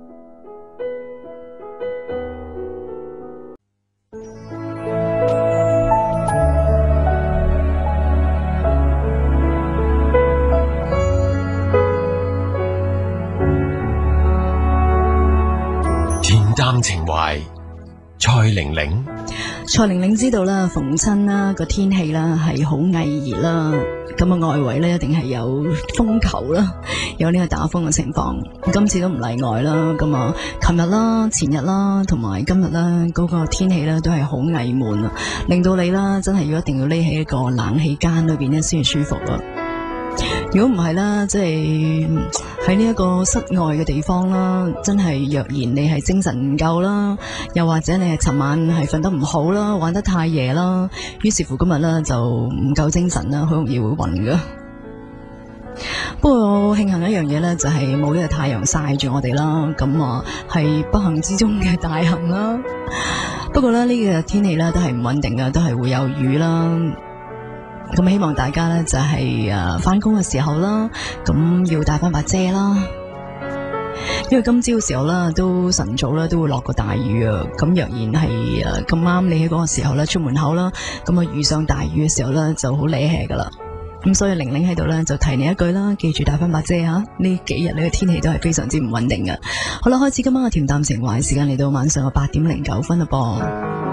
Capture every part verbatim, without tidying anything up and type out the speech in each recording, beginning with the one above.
恬淡情懷，蔡玲玲。 蔡玲玲知道啦，逢親啦個天氣啦係好翳熱啦，咁啊外圍咧一定係有風球啦，有呢個打風嘅情況。今次都唔例外啦，咁啊，琴日啦、前日啦，同埋今日啦，嗰個天氣咧都係好翳悶啊，令到你啦真係要一定要匿喺一個冷氣間裏邊咧先至舒服啊。如果唔係啦，即係喺呢一個室外嘅地方啦，真係若然你係精神唔夠啦，又或者你係尋晚係瞓得唔好啦，玩得太夜啦，於是乎今日咧就唔夠精神啦，好容易會暈噶。不過慶幸一樣嘢咧，就係冇呢個太陽曬住我哋啦，咁啊係不幸之中嘅大幸啦。不過咧呢個天氣咧都係唔穩定嘅，都係會有雨啦。咁希望大家咧就係誒翻工嘅時候啦，咁要帶翻把遮啦，因為今朝嘅時候啦，都晨早啦都會落個大雨啊。咁若然係誒咁啱你喺嗰個時候咧出門口啦，咁啊遇上大雨嘅時候咧就好瀨氣噶啦。咁所以玲玲喺度咧就提你一句啦，記住帶翻把遮吓。呢幾日呢個天氣都係非常之唔穩定嘅。好啦，開始今晚嘅恬淡情懷時間嚟到晚上嘅八點零九分啦噃。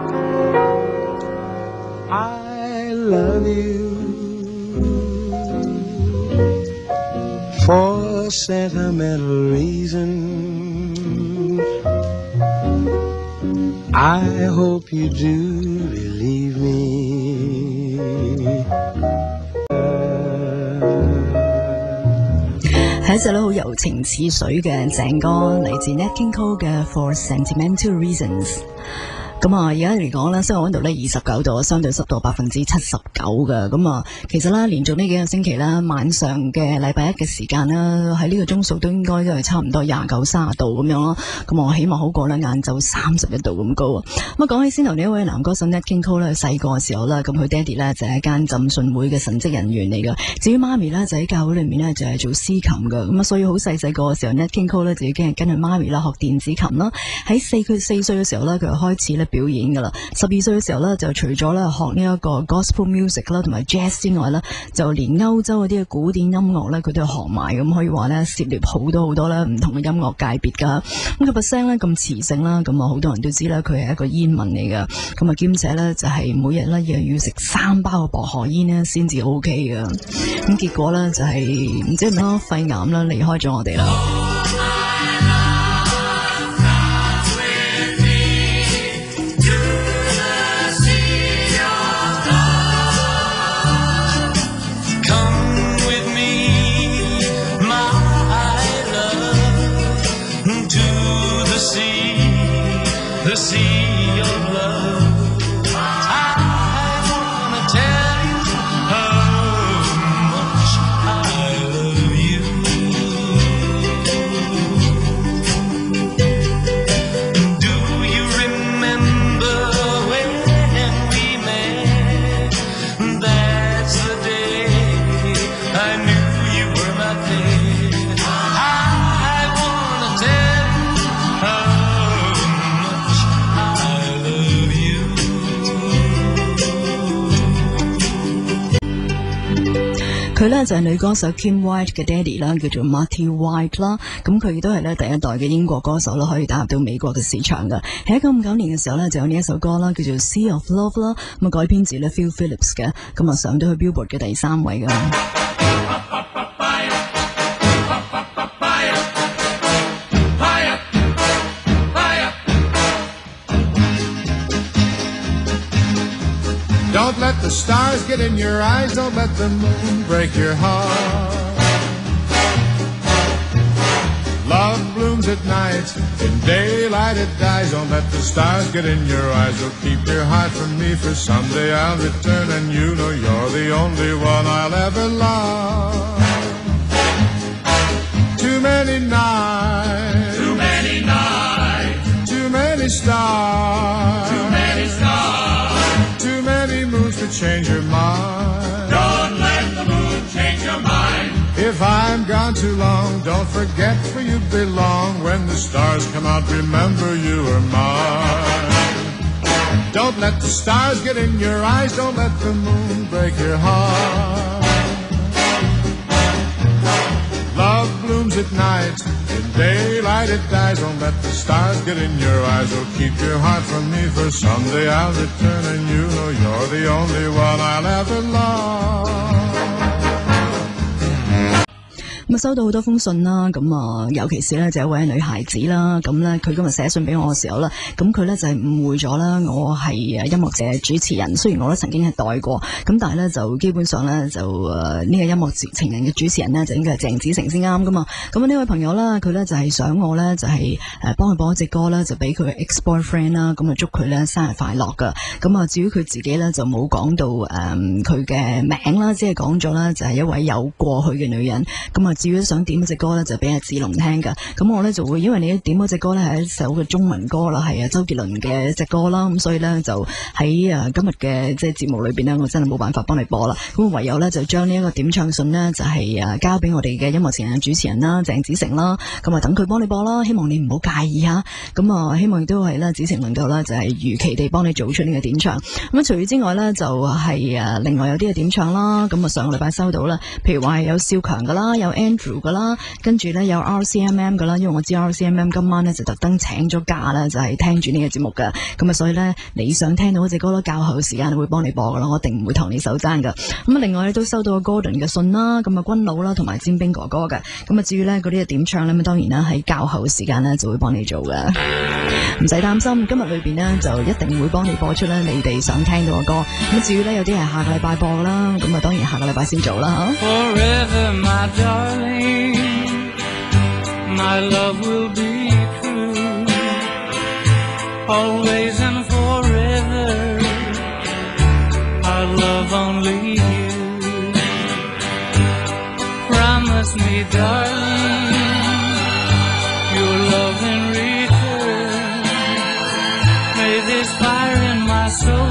I love you for sentimental reasons. I hope you do believe me. 係一隻咧好柔情似水嘅鄭歌，嚟自 Nat King Cole 嘅 For Sentimental Reasons。咁啊，而家嚟講咧，室外溫度咧二十九度，相對濕度百分之七十九嘅。咁啊，其實咧連續呢幾個星期咧，晚上嘅禮拜一嘅時間咧，喺呢個鐘數都應該都係差唔多廿九、三十度咁樣咯。咁我希望好過咧晏晝三十一度咁高啊。咁啊，講起先頭呢一位男歌手 Nat King Cole 咧，細個嘅時候咧，咁佢爹哋咧就係一間浸信會嘅神職人員嚟嘅。至於媽咪咧就喺教會裏面咧就係做司琴嘅。咁啊，所以好細細個嘅時候 Nat King Cole 咧就已經係跟佢媽咪啦學電子琴啦。喺四佢四歲嘅時候咧，佢就開始咧表演噶啦。十二歲嘅時候咧，就除咗咧學呢一個 gospel music 啦，同埋 jazz 之外咧，就連歐洲嗰啲嘅古典音樂咧，佢都學埋。咁可以話咧涉獵好多好多咧唔同嘅音樂界別噶。咁佢把聲咧咁磁性啦，咁啊好多人都知啦，佢係一個煙民嚟噶。咁啊兼且咧就係每日咧又要食三包嘅薄荷煙咧先至 OK 噶。咁結果咧就係唔知係咪咯肺癌啦離開咗我哋啦。佢咧就係女歌手 Kim White 嘅爹哋啦，叫做 Marty White 啦。咁佢亦都係咧第一代嘅英國歌手啦，可以打入到美國嘅市場嘅。喺一九五九年嘅時候咧，就有呢一首歌啦，叫做 Sea of Love 啦。咁啊改編自咧 Phil Phillips 嘅，咁啊上到去 Billboard 嘅第三位噶。 Don't let the stars get in your eyes, don't let the moon break your heart. Love blooms at night, in daylight it dies. Don't let the stars get in your eyes, they'll keep your heart from me. For someday I'll return and you know you're the only one I'll ever love. Too many nights, too many nights, too many stars, too many stars, too many moons to change your mind. Don't let the moon change your mind. If I'm gone around too long. Don't forget where you belong. When the stars come out, remember you are mine. Don't let the stars get in your eyes. Don't let the moon break your heart. Love blooms at night. In daylight it dies. Don't let the stars get in your eyes. Oh, keep your heart from me, for someday I'll return, and you know you're the only one I'll ever love. 咁啊，收到好多封信啦，咁啊，尤其是咧就一位女孩子啦，咁咧佢今日寫信俾我嘅時候咧，咁佢咧就係誤會咗啦，我係誒音樂節主持人，雖然我都曾經係代過，咁但係咧就基本上咧就誒呢、呃這個音樂節情人嘅主持人咧就應該係鄭子誠先啱噶嘛，咁啊呢位朋友啦，佢咧就係想我咧就係誒幫佢播一隻歌啦，就俾佢 ex boyfriend 啦，咁啊祝佢咧生日快樂噶，咁啊至於佢自己咧就冇講到誒佢嘅名啦，只係講咗啦就係一位有過去嘅女人，咁啊。至於想點嗰隻歌咧，就俾阿志龍聽噶。咁我咧就會，因為你點嗰隻歌咧係一首嘅中文歌啦，係啊周杰倫嘅一隻歌啦。咁所以咧就喺啊今日嘅即係節目裏邊咧，我真係冇辦法幫你播啦。咁唯有咧就將呢一個點唱信呢，就係啊交俾我哋嘅音樂情人主持人啦，鄭子誠啦。咁啊等佢幫你播啦，希望你唔好介意吓。咁啊希望亦都係咧子誠能夠咧就係如期地幫你做出呢個點唱。咁除此之外咧就係啊另外有啲嘅點唱啦。咁啊上個禮拜收到啦，譬如話係有少強噶啦，有 Andrew 噶啦，跟住咧有 R C M M 噶啦，因為我知 R C M M 今晚咧就特登請咗假啦，就係聽住呢個節目噶，咁啊所以咧你想聽到嗰隻歌咧，較後時間會幫你播噶啦，我一定唔會同你手踭噶。咁啊另外咧都收到個 Gordon 嘅信啦，咁啊君佬啦同埋煎兵哥哥嘅，咁啊至於咧嗰啲嘅點唱咧，咁當然啦喺較後時間咧就會幫你做噶，唔使擔心，今日裏邊咧就一定會幫你播出咧你哋想聽到嘅歌。咁至於咧有啲係下個禮拜播啦，咁啊當然下個禮拜先做啦吓。 Forever, my darling, my love will be true, always and forever, I love only you. Promise me, darling, your love in return, may this fire in my soul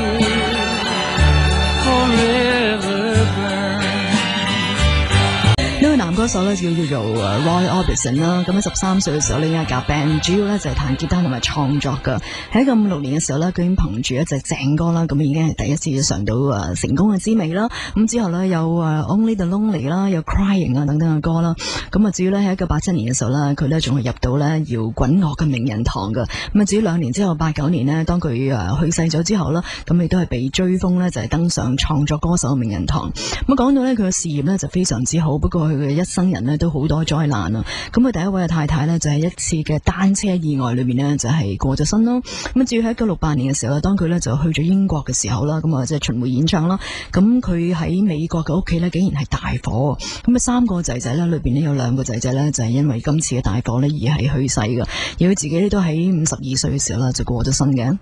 forever burn. 呢位男歌手咧叫叫做 Roy Orbison 啦，咁喺十三歲嘅時候呢已經係夾 band， 主要咧就係彈吉他同埋創作噶。喺一九五六年嘅時候咧，佢已經憑住一隻正歌啦，咁已經係第一次嘗到誒成功嘅滋味啦。咁之後咧有誒 Only the Lonely 啦，有 Crying 啊等等嘅歌啦。咁啊至於咧喺一九八七年嘅時候咧，佢咧仲係入到咧搖滾樂嘅名人堂噶。咁啊至於兩年之後八九年呢，當佢誒去世咗之後啦，咁亦都係被追封咧就係登上創作歌手嘅名人堂。咁講到咧佢嘅事業咧就非常之好，不過佢嘅一生人呢都好多災難啊！咁佢第一位嘅太太呢，就係一次嘅單車意外裏面呢，就係過咗身咯。咁至於喺一九六八年嘅時候，當佢呢就去咗英國嘅時候啦，咁啊即係巡迴演唱啦。咁佢喺美國嘅屋企呢，竟然係大火。咁啊三個仔仔呢，裏邊呢有兩個仔仔呢，就係因為今次嘅大火呢而係去世嘅，而佢自己呢，都喺五十二歲嘅時候啦就過咗身嘅。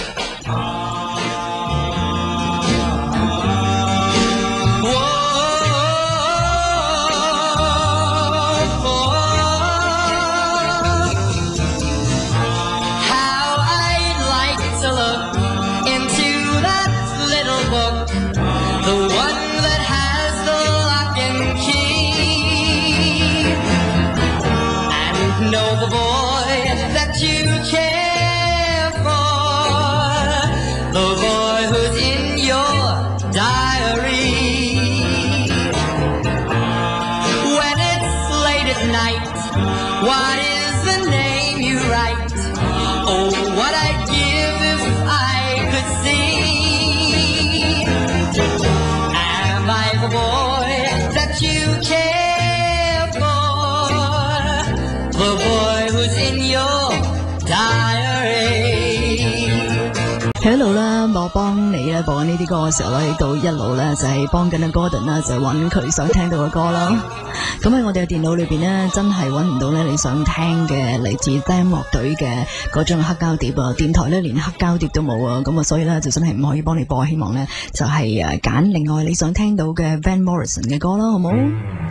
喺一路咧，我幫你咧播緊呢啲歌嘅時候咧，到一路咧就係幫緊阿 Gordon 啦，就係揾佢想聽到嘅歌啦。咁喺我哋嘅電腦裏邊呢，真係揾唔到咧你想聽嘅嚟自 Them 樂隊嘅嗰張黑膠碟啊！電台咧連黑膠碟都冇啊！咁啊，所以咧就真係唔可以幫你播。希望咧就係誒揀另外你想聽到嘅 Van Morrison 嘅歌啦，好冇？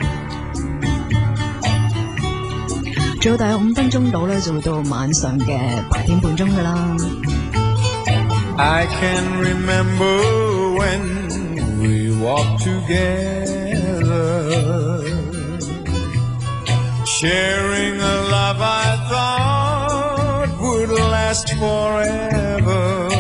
仲有大約五分鐘到咧，就會到晚上嘅八點半鐘噶啦。 I can remember when we walked together sharing a love I thought would last forever.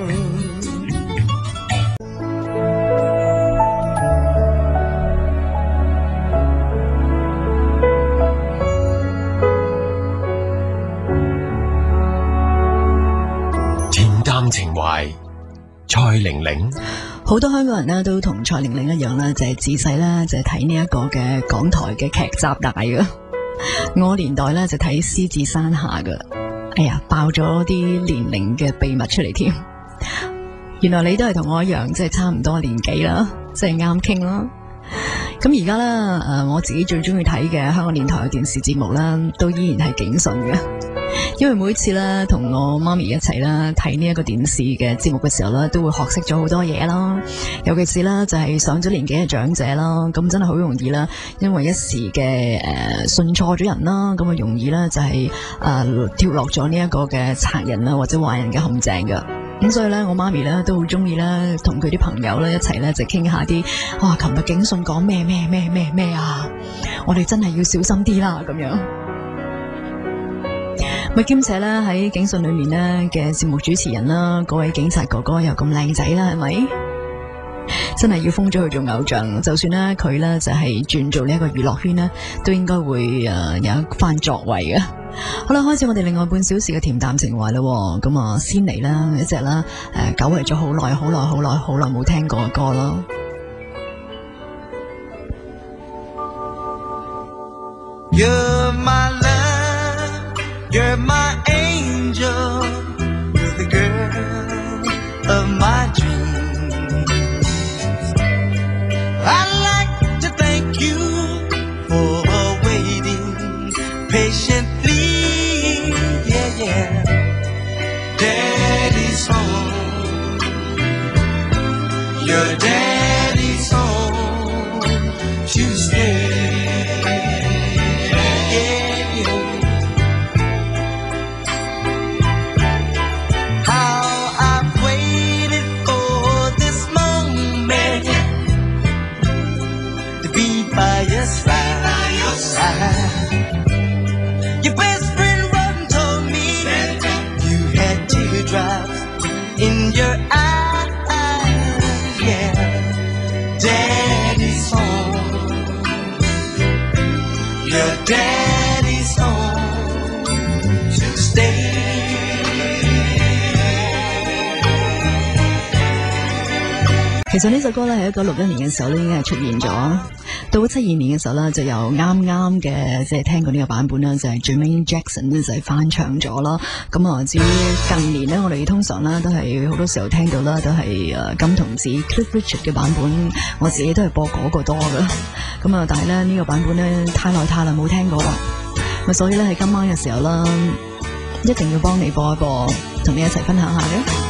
淡情懷，蔡玲玲。 好多香港人呢都同蔡玲玲一樣啦，就係、是、自細啦就係睇呢一個嘅港台嘅劇集大嘅。我年代咧就睇《獅子山下》嘅，哎呀爆咗啲年齡嘅秘密出嚟添。原來你都係同我一樣，即、就、係、是、差唔多年紀啦，即係啱傾啦。咁而家咧誒，我自己最中意睇嘅香港電台嘅電視節目啦，都依然係警訊嘅。因為每次咧同我媽咪一齊啦睇呢一個電視嘅節目嘅時候咧，都會學識咗好多嘢啦。尤其是咧就係上咗年紀嘅長者啦，咁真係好容易啦，因為一時嘅誒信錯咗人啦，咁啊容易咧就係誒跳落咗呢一個嘅賊人啦或者壞人嘅陷阱噶。咁所以咧我媽咪咧都好中意咧同佢啲朋友咧一齊咧就傾下啲哇，琴日警訊講咩咩咩咩咩啊，我哋真係要小心啲啦咁樣。咪兼且咧喺警訊裏面咧嘅節目主持人啦，嗰位警察哥哥又咁靚仔啦，係咪？真係要封咗佢做偶像，就算咧佢咧就係轉做呢一個娛樂圈咧，都應該會誒、呃、有一番作為嘅。好啦，開始我哋另外半小時嘅恬淡情懷啦，咁啊先嚟啦一隻啦誒，久違咗好耐好耐好耐好耐冇聽過嘅歌咯。 You're my love, you're my angel, you're the girl of my dreams. I'd like to thank you for waiting patiently, yeah, yeah. Daddy's home, your daddy's home to stay. Your best friend Robin told me you had teardrops in your eyes, yeah. Daddy's home, your daddy's home to stay. 其實呢首歌咧喺一九六一年嘅時候咧已經係出現咗。到七二年嘅時候咧，就由啱啱嘅即係聽過呢個版本啦，就係 Jermaine Jackson 咧就係翻唱咗啦。咁啊，至於近年咧，我哋通常咧都係好多時候聽到啦，都係誒金童子 Cliff Richard 嘅版本，我自己都係播嗰個多噶。咁啊，但係咧呢個版本咧太耐太耐冇聽過啦，咁所以咧喺今晚嘅時候啦，一定要幫你播一播，同你一齊分享下嘅。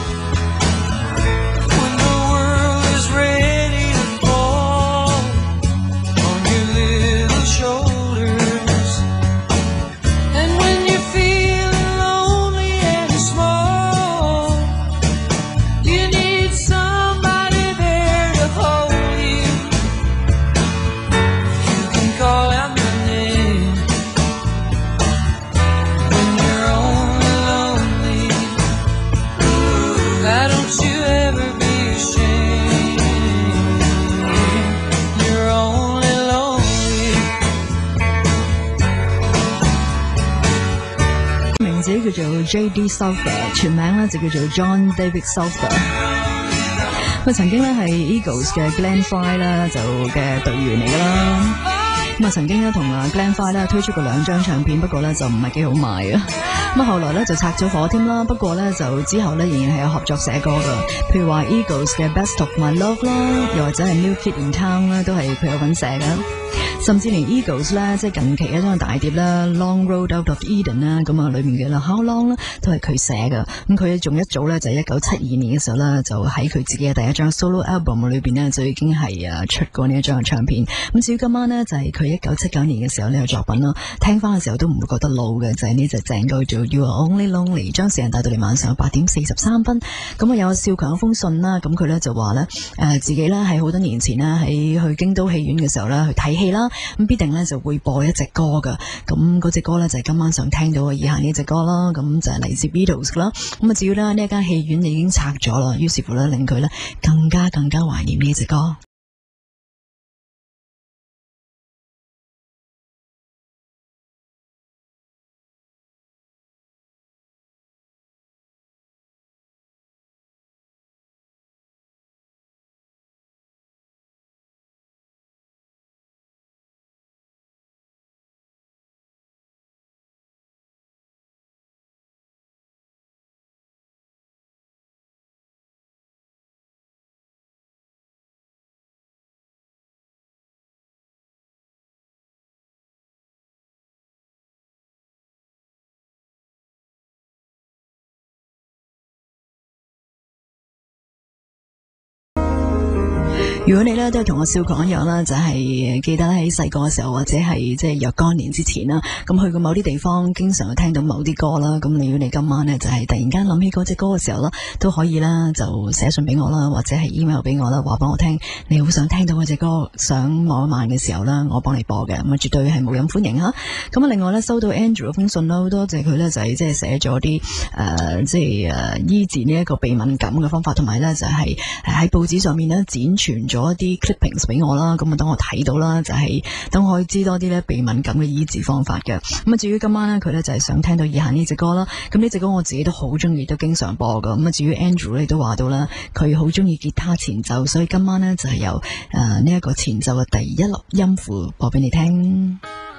叫做 J D Souther， 全名咧就叫做 John David Souther。佢曾經咧係 Eagles 嘅 Glenn Frey 啦，就嘅隊員嚟噶啦。咁啊，曾經咧同啊 Glenn Frey 咧推出過兩張唱片，不過咧就唔係幾好賣啊。咁啊，後來咧就拆咗火添啦。不過咧就之後咧仍然係有合作寫歌噶，譬如話 Eagles 嘅 Best of My Love 啦，又或者係 New Kid in Town 咧，都係佢有份寫噶。甚至連 Eagles 咧，即係近期一張大碟啦 ，Long Road Out of Eden 啦，咁啊裏面嘅啦 How Long 咧都係佢寫嘅。咁佢仲一早咧就係一九七二年嘅時候咧，就喺佢自己嘅第一張 solo album 裏邊咧就已經係啊出過呢一張嘅唱片。咁至於今晚咧就係佢一九七九年嘅時候呢個作品啦，聽翻嘅時候都唔會覺得老嘅，就係呢隻正歌叫做 You Are Only Lonely， 將時間帶到嚟晚上八點四十三分。咁啊有少強一封信啦，咁佢咧就話咧誒自己咧喺好多年前咧喺去京都戲院嘅時候咧去睇戲啦。 咁必定咧就會播一隻歌噶。咁嗰隻歌咧就係今晚想聽到嘅以下呢隻歌啦。咁就係嚟自 Beatles 啦。咁啊，至於咧呢一間戲院已經拆咗啦，於是乎咧令佢咧更加更加懷念呢隻歌。如果你咧都係同我笑講一樣啦，就係、是、記得喺細個嘅時候或者係即係若干年之前啦，咁去過某啲地方，經常會聽到某啲歌啦。咁如果你今晚呢，就係、是、突然間諗起嗰隻歌嘅時候啦，都可以啦，就寫信俾我啦，或者係 email 俾我啦，話俾我聽你好想聽到嗰隻歌，想望一晚嘅時候啦，我幫你播嘅，咁啊絕對係冇人歡迎吓。咁啊另外咧收到 Andrew 封信啦，好多謝佢咧就係即係寫咗啲誒即係誒醫治呢一個鼻敏感嘅方法，同埋咧就係喺報紙上面咧剪傳咗一啲 clippings 俾我啦，咁啊等我睇到啦，就係、是、等我可以知多啲咧鼻敏感嘅醫治方法嘅。咁啊至於今晚咧佢咧就係、是、想聽到以下呢隻歌啦，咁呢隻歌我自己都好中意，都經常播噶。咁啊至於 Andrew 你都話到啦，佢好中意吉他前奏，所以今晚咧就係、是、由誒呢一個前奏嘅第一粒音符播俾你聽。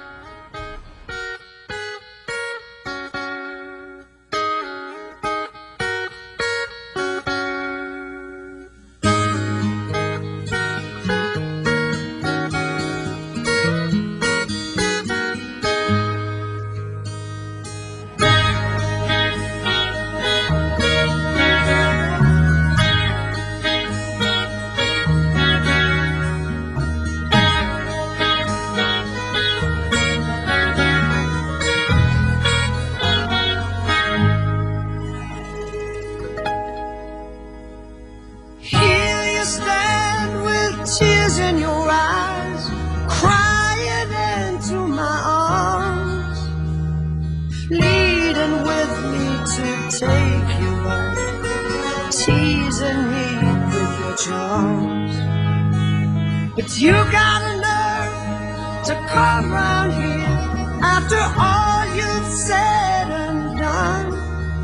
But you got a nerve to come round here after all you've said and done.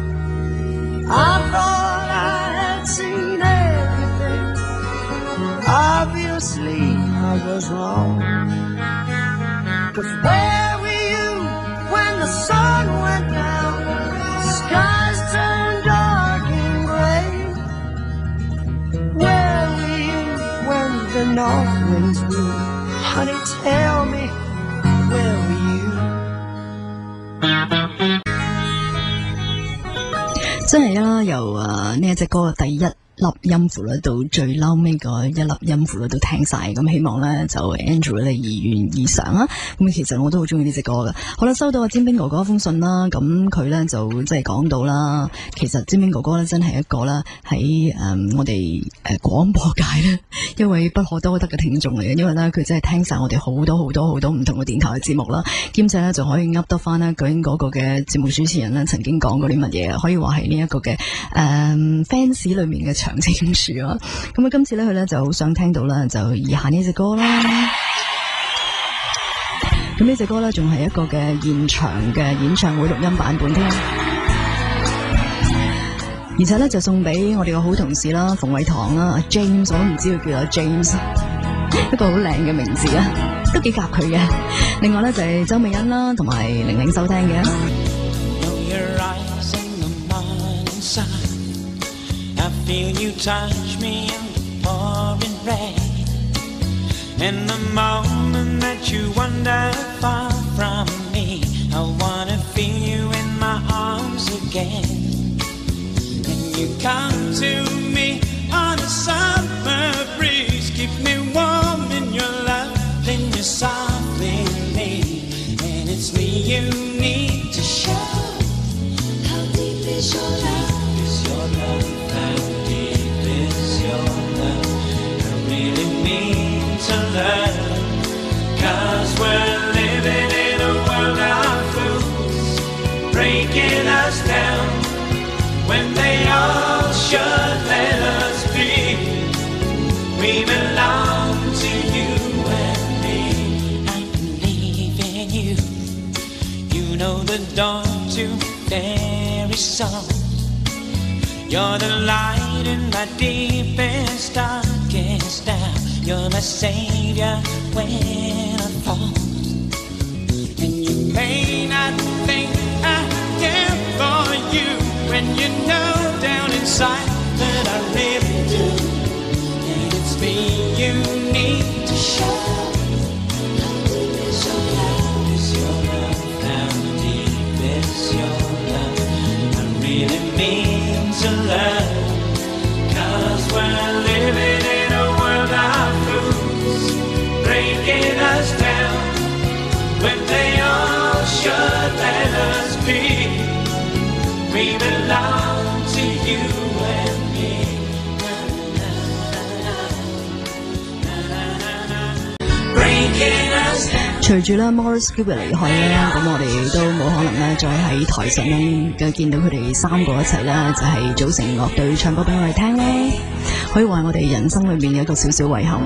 I thought I had seen everything. Obviously I was wrong. 'Cause where were you when the sun went down? The skies turned dark and gray. Where were you when the north winds blew? Honey, tell me, where were you? 真係啦，由誒呢一隻歌嘅第一粒音符咧到最嬲尾嗰一粒音符咧都聽晒，咁希望咧就 Andrew 咧如願以償啦。咁其實我都好中意呢隻歌嘅。好啦，收到阿詹兵哥哥封信啦，咁佢咧就即係講到啦，其實詹兵哥哥咧真係一個啦喺誒我哋誒廣播界咧一位不可多得嘅聽眾嚟嘅，因為咧佢真係聽晒我哋好多好多好多唔同嘅電台嘅節目啦，兼且咧就可以噏得翻咧究竟嗰個嘅節目主持人咧曾經講過啲乜嘢，可以話係呢一個嘅誒 fans 裏面嘅長青樹啊。咁啊今次咧佢咧就好想聽到啦，就以下呢隻歌啦。咁呢隻歌咧仲係一個嘅現場嘅演唱會錄音版本添，而且咧就送俾我哋個好同事啦，馮偉棠啦，阿 James， 我都唔知佢叫阿 James， 一個好靚嘅名字啊，都幾夾佢嘅。另外咧就係周美欣啦，同埋玲玲收聽嘅。 I feel you touch me in the pouring rain. In the moment that you wander far from me, I wanna feel you in my arms again. And you come to me on a summer breeze, keep me warm in your love, then you softly leave. And it's me you need to show. How deep is your love? Is your love? How deep is your love? I really mean to love, 'cause the dawn to fairy song. You're the light in my deepest, darkest hour. You're my savior when I fall. And you may not think I care for you when you know down inside that I really do. And it's me you need to show. How deep is your love? Is your love? How deep is your love? I really mean to love. 'Cause we're living in a world of fools, breaking us down when they all should let us be. We belong to you and me. Breaking us down. 隨住咧 Morris Gilbert 離開咧，咁我哋都冇可能咧再喺台上咧嘅見到佢哋三個一齊咧，就係、是、組成樂隊唱歌俾我哋聽啦。可以話我哋人生裏面嘅一個少少遺憾，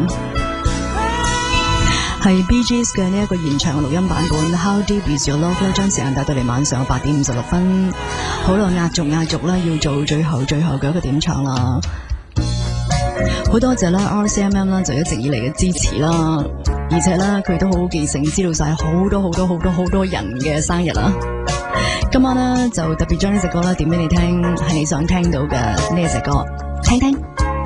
係 Bee Gees 嘅呢一個現場嘅錄音版本《How Deep Is Your Love》咧，將時間帶到嚟晚上八點五十六分。好啦，壓軸壓軸啦，要做最後最後嘅一個點唱啦。好多謝啦 R C M M 啦，就一直以嚟嘅支持啦。而且咧，佢都好好記性，知道晒好多好多好多好多人嘅生日啦。今晚咧就特別將呢隻歌咧點俾你聽，係你想聽到嘅呢一隻歌，聽聽。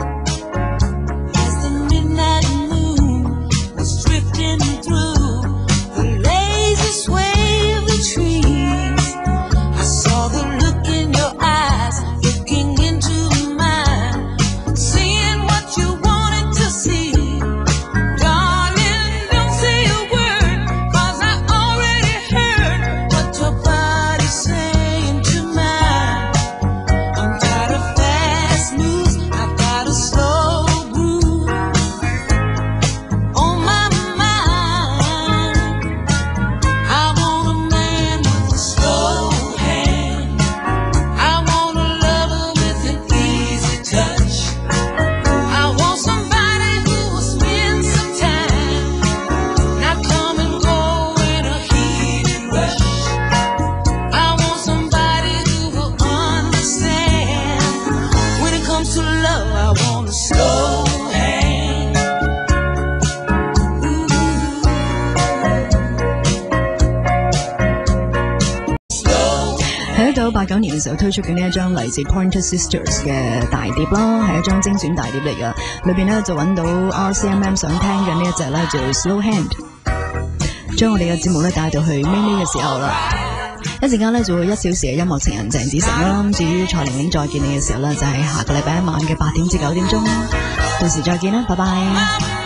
八九年嘅時候推出嘅呢一張嚟自 Pointer Sisters 嘅大碟啦，係一張精選大碟嚟㗎。裏邊咧就揾到 R C M M 想聽嘅呢一隻咧叫 Slow Hand， 將我哋嘅節目咧帶到去尾尾嘅時候啦。一陣間咧就會一小時嘅音樂情人鄭子誠啦。至於蔡玲玲再見你嘅時候咧，就係、是、下個禮拜一晚嘅八點至九點鐘，到時再見啦，拜拜。